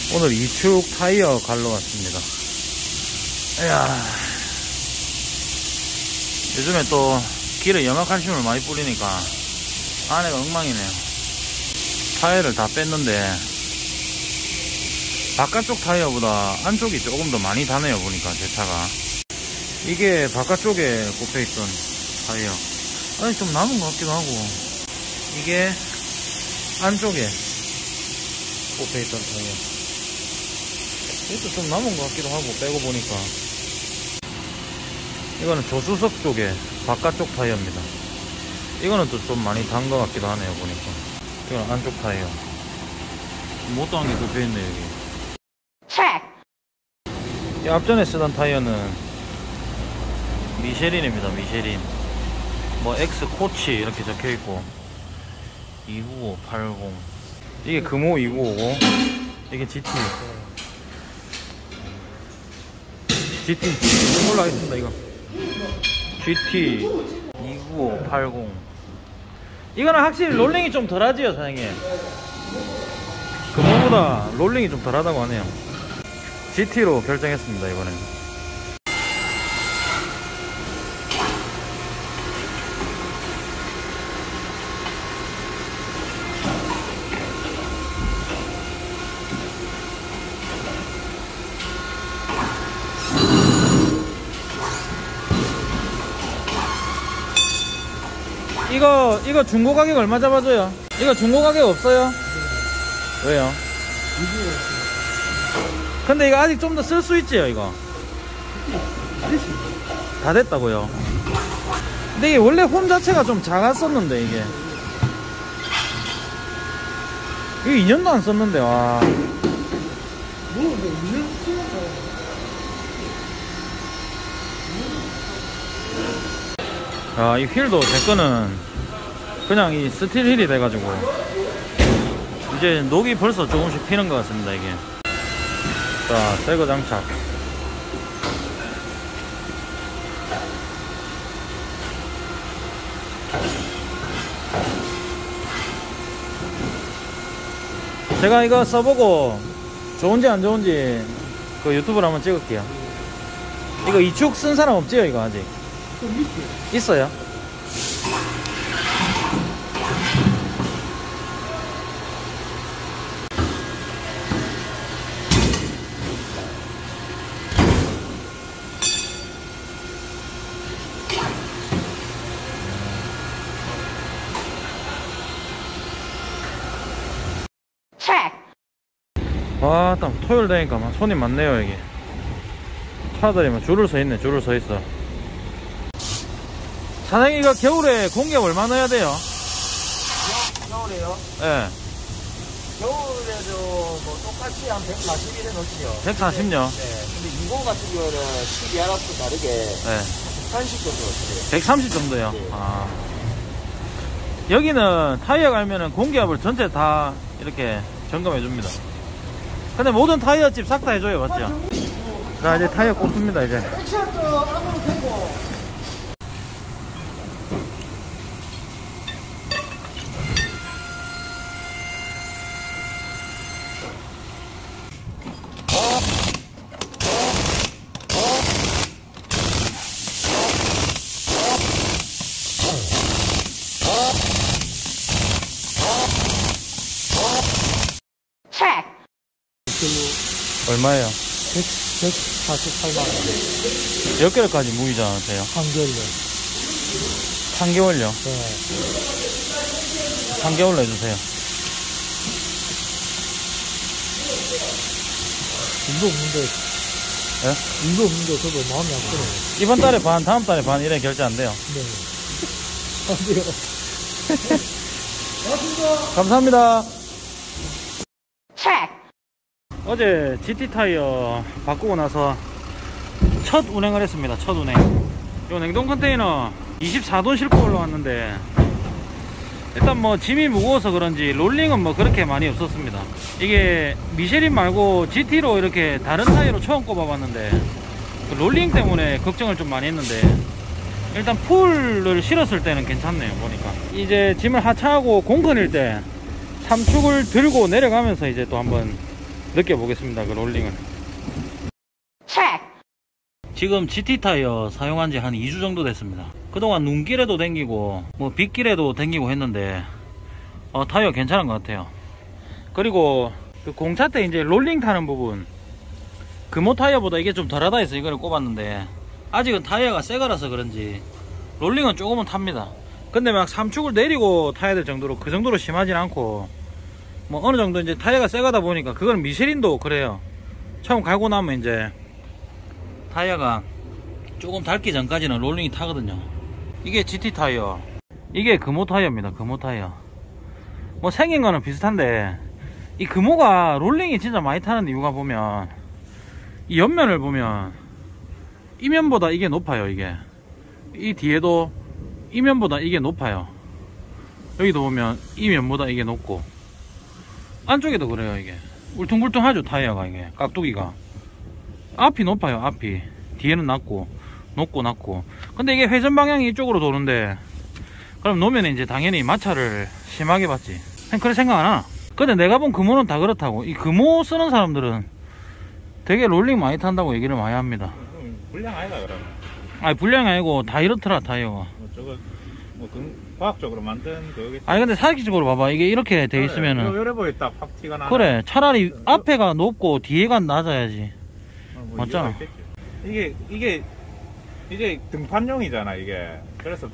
오늘 2축 타이어 갈러 왔습니다. 이야, 요즘에 또 길에 염화칼슘을 많이 뿌리니까 안에가 엉망이네요. 타이어를 다 뺐는데 바깥쪽 타이어보다 안쪽이 조금 더 많이 다네요. 보니까 제 차가 이게 바깥쪽에 꼽혀있던 타이어, 아니 좀 남은 것 같기도 하고, 이게 안쪽에 꼽혀있던 타이어, 이것도 좀 남은 것 같기도 하고, 빼고 보니까 이거는 조수석 쪽에 바깥쪽 타이어입니다. 이거는 또 좀 많이 단 것 같기도 하네요. 보니까 이거는 안쪽 타이어, 못다한 게 꼽혀있네 여기. 이 앞전에 쓰던 타이어는 미쉐린입니다. 미쉐린 뭐 X 코치 이렇게 적혀있고 295, 80, 이게 금호 2950, 이게 GT 올라가겠습니다. 이거 GT 295, 80. 이거는 확실히 롤링이 좀 덜하지요 사장님. 금호보다 롤링이 좀 덜하다고 하네요. GT로 결정했습니다 이번엔. 이거 중고 가격 얼마 잡아줘요? 이거 중고 가격 없어요? 왜요? 근데 이거 아직 좀 더 쓸 수 있지요 이거? 다 됐다고요? 근데 이게 원래 홈 자체가 좀 작았었는데 이게 2년도 안 썼는데. 와, 아, 이 휠도 제 거는 그냥 이 스틸 휠이 돼가지고 이제 녹이 벌써 조금씩 피는 것 같습니다 이게. 자, 새거 장착. 제가 이거 써보고 좋은지 안 좋은지 그 유튜브로 한번 찍을게요. 이거 2축 쓴 사람 없지요 이거 아직? 있어요? 와, 딱 토요일 되니까 막 손님 많네요 여기. 차들이 막 줄을 서 있네. 줄을 서 있어. 사장님 이거 겨울에 공기압 얼마 넣어야 돼요? 겨울에요? 예. 네. 겨울에도 뭐 똑같이 한 140일에 넣지요. 140요? 네. 근데 20 같은 경우는 12알아서 다르게 네. 130 정도 넣어요. 130 정도요? 네. 아. 여기는 타이어 갈면은 공기압을 전체 다 이렇게 점검해 줍니다. 근데 모든 타이어집 싹 다 해줘요, 맞죠? 자, 이제 타이어 꼽습니다, 이제. 얼마예요? 148만 원. 몇 개월까지 무이자 하세요? 3개월요. 3개월요? 네. 3개월로 해주세요. 일도 없는데. 예? 일도 없는데 저도 마음이 아프네요. 이번 달에 반, 다음 달에 반 이래 결제 안 돼요? 네. 안 돼요. 감사합니다. 어제 GT 타이어 바꾸고 나서 첫 운행을 했습니다. 첫 운행. 요 냉동 컨테이너 24돈 싣고 올라왔는데 일단 뭐 짐이 무거워서 그런지 롤링은 뭐 그렇게 많이 없었습니다. 이게 미쉐린 말고 GT로 이렇게 다른 타이어로 처음 꼽아봤는데 그 롤링 때문에 걱정을 좀 많이 했는데 일단 풀을 실었을 때는 괜찮네요. 보니까 이제 짐을 하차하고 공건일 때 3축을 들고 내려가면서 이제 또 한번 느껴보겠습니다. 그 롤링을. 지금 GT 타이어 사용한 지 한 2주 정도 됐습니다. 그동안 눈길에도 댕기고 뭐 빗길에도 댕기고 했는데 타이어 괜찮은 것 같아요. 그리고 그 공차 때 이제 롤링 타는 부분, 금호 타이어보다 이게 좀 덜하다 해서 이거를 꼽았는데, 아직은 타이어가 새 거라서 그런지 롤링은 조금은 탑니다. 근데 막 삼축을 내리고 타야 될 정도로 그 정도로 심하진 않고, 뭐 어느 정도 이제 타이어가 새 거다 보니까, 그건 미쉐린도 그래요. 처음 갈고 나면 이제 타이어가 조금 닳기 전까지는 롤링이 타거든요. 이게 GT 타이어, 이게 금호 타이어입니다. 금호 타이어. 뭐 생긴 거는 비슷한데, 이 금호가 롤링이 진짜 많이 타는 이유가 보면, 이 옆면을 보면 이면보다 이게 높아요. 이게 이 뒤에도 이면보다 이게 높아요. 여기도 보면 이면보다 이게 높고, 안쪽에도 그래요. 이게 울퉁불퉁하죠. 타이어가 이게 깍두기가 앞이 높아요. 앞이 뒤에는 낮고, 높고. 근데 이게 회전 방향이 이쪽으로 도는데, 그럼 놓으면 이제 당연히 마찰을 심하게 받지. 그런 생각 안 하나? 근데 내가 본 금호는 다 그렇다고. 이 금호 쓰는 사람들은 되게 롤링 많이 탄다고 얘기를 많이 합니다. 불량 아니다 그러면? 아니 불량이 아니고 다 이렇더라 타이어가. 저거 과학적으로 만든 그거겠지. 아니 근데 사기적으로 봐봐. 이게 이렇게 돼 있으면은 요래 보이 딱 확 티가 나네. 그래, 차라리 앞에가 높고 뒤에가 낮아야지. 뭐 맞잖아. 이게 등판용이잖아 이게. 그래서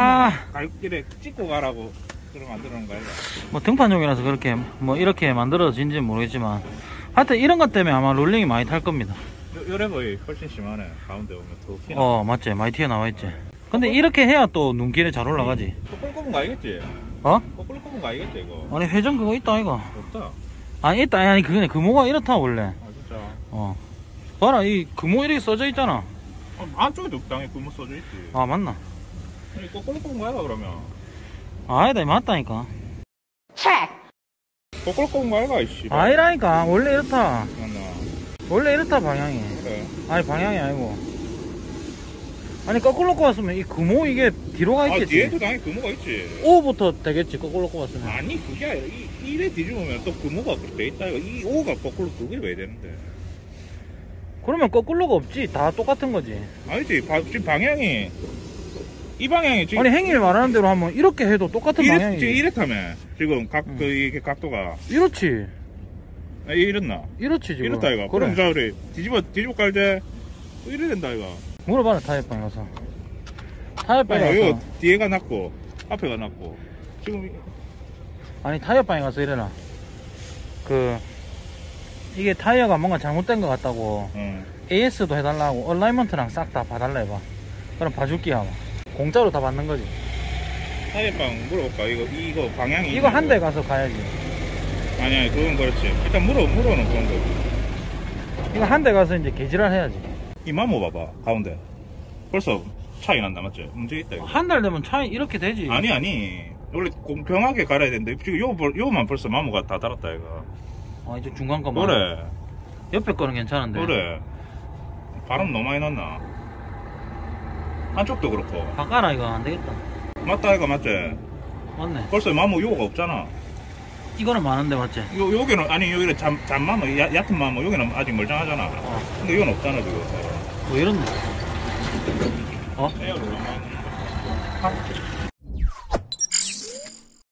이래 찍고 가라고 그럼 만드는 거야. 뭐 등판용이라서 그렇게 뭐 이렇게 만들어진지는 모르겠지만, 하여튼 이런 것 때문에 아마 롤링이 많이 탈 겁니다. 요래 보이 훨씬 심하네. 가운데 보면 더 튀어. 맞지, 많이 튀어나와 있지. 근데 이렇게 해야 또 눈길에 잘 올라가지. 거꾸로 꼽은 거 아니겠지? 어? 거꾸로 꼽은 거 아니겠지 이거? 아니 회전 그거 있다 이거. 없다. 아니 있다. 아니 그게 금호가 이렇다 원래. 아 진짜? 봐라, 이 금호 이렇게 써져 있잖아. 안쪽에도 당연히 구멍 써져 있지. 아 맞나? 아니 거꾸로 꼽은 거야 그러면? 아니다, 맞다니까. 거꾸로 꼽은 거 아이가 이씨. 아니라니까, 원래 이렇다. 맞나? 원래 이렇다 방향이. 그래. 아니 방향이 아니고, 아니 거꾸로 꼽았으면 이 금호 이게 뒤로 가 있겠지. 뒤에도 당연히 구멍가 있지. O부터 되겠지, 거꾸로 꼽았으면. 아니 그게 아니라 이래 뒤집으면 또 구멍가 그렇게 돼 있다. 이 O가 거꾸로 그게 왜 되는데? 그러면 거꾸로가 없지. 다 똑같은 거지. 아니지. 지금 방향이 이 방향이 지금 아니 행일 말하는 대로 하면 이렇게 해도 똑같은 방향이지. 지금 이렇다며. 지금 이게 각도가 이렇지. 이랬나? 이렇지 지금. 이렇다 이거. 그래. 그럼 자 우리 뒤집어 깔 때 이래 된다 이거. 물어봐라 타이어빵에 가서. 타이어빵에 가서. 이거 뒤에가 낮고 앞에가 낮고 지금 아니 타이어빵에 가서 이래라. 이게 타이어가 뭔가 잘못된 것 같다고 AS도 해달라고 얼라이먼트랑 싹 다 봐달라 해봐. 그럼 봐줄게 아마. 공짜로 다 받는 거지. 타이어빵 물어볼까? 이거 방향이 이거 한 대 가서 가야지. 아니야 그건 그렇지. 일단 물어는 그런 거지. 이거 한 대 가서 이제 개지랄 해야지. 이 마모 봐봐 가운데 벌써 차이 난다 맞지? 문제 있다 이거. 한 달 되면 차이 이렇게 되지. 아니 원래 공평하게 갈아야 되는데 지금 요만 벌써 마모가 다 달았다 이거. 이제 중간 거만. 그래 옆에 거는 괜찮은데. 그래 바람 너무 많이 났나? 한쪽도 그렇고. 바꿔라 이거 안 되겠다. 맞다 이거 맞지? 맞네. 벌써 마모 요가 없잖아. 이거는 많은데 맞지? 여기는 아니 여기는 잠마모 얕은 마모 여기는 아직 멀쩡하잖아. 근데 이건 없잖아 지금. 왜 이런데? 에어를 너무 많이 넣는 거.